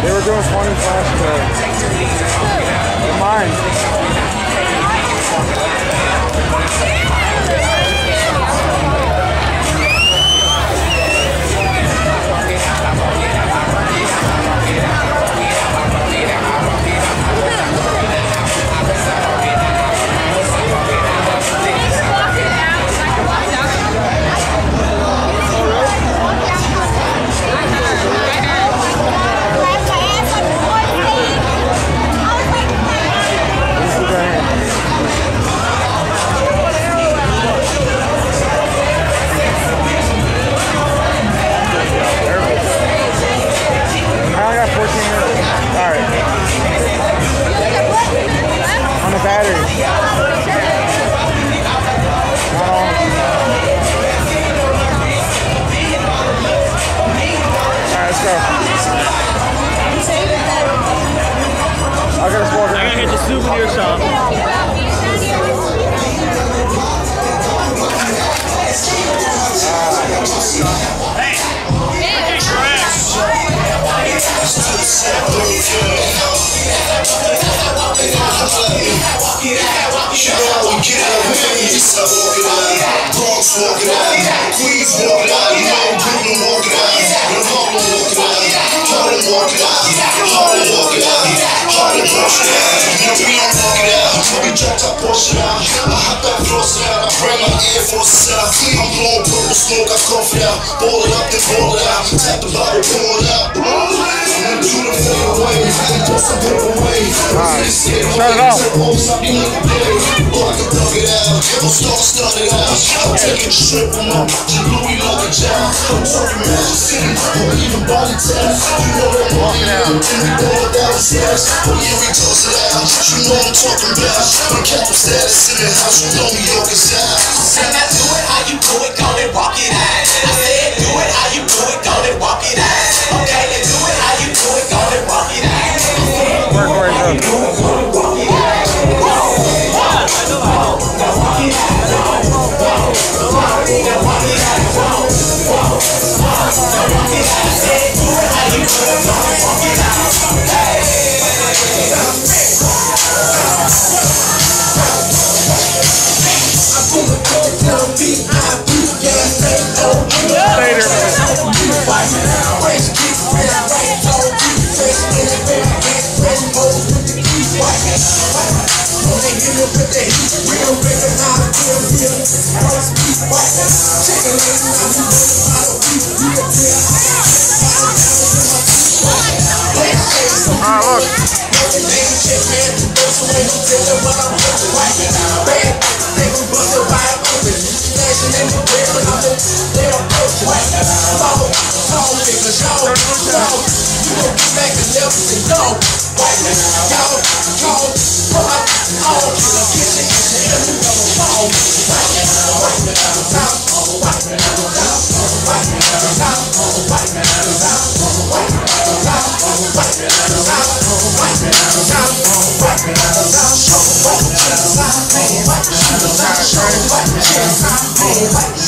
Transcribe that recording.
They were doing funny flashcards. They're mine. I gotta hit the souvenir shop. Hey! Hey, trash! Bronx walking out, Queens walking out, you know Brooklyn walking out, Harlem walking out, Harlem walking out, Harlem walking out, Harlem walking out, you know we don't walk it out, we dropped our Porsche out, I hop that floss out, I bring my Air Forces out, I'm blowing purple smoke, I cough it out, ball it up then ball it out, tap the bottle, pour it out, and do the fade away, and bust a bit away, Shut it off. Don't start it out. I'm taking a strip from my Louis luggage out. I'm talking Magic City, or even Body Tap. You know that money out, and we going downstairs. Oh yeah, we toss it out. You know I'm talking about. I'm captain status in the house. You know New York is out. Said I do it how you do it, go and walk it out. I said do it how you do it, go and walk it out. Okay, then do it how you do it, go and walk it out. Work, work, White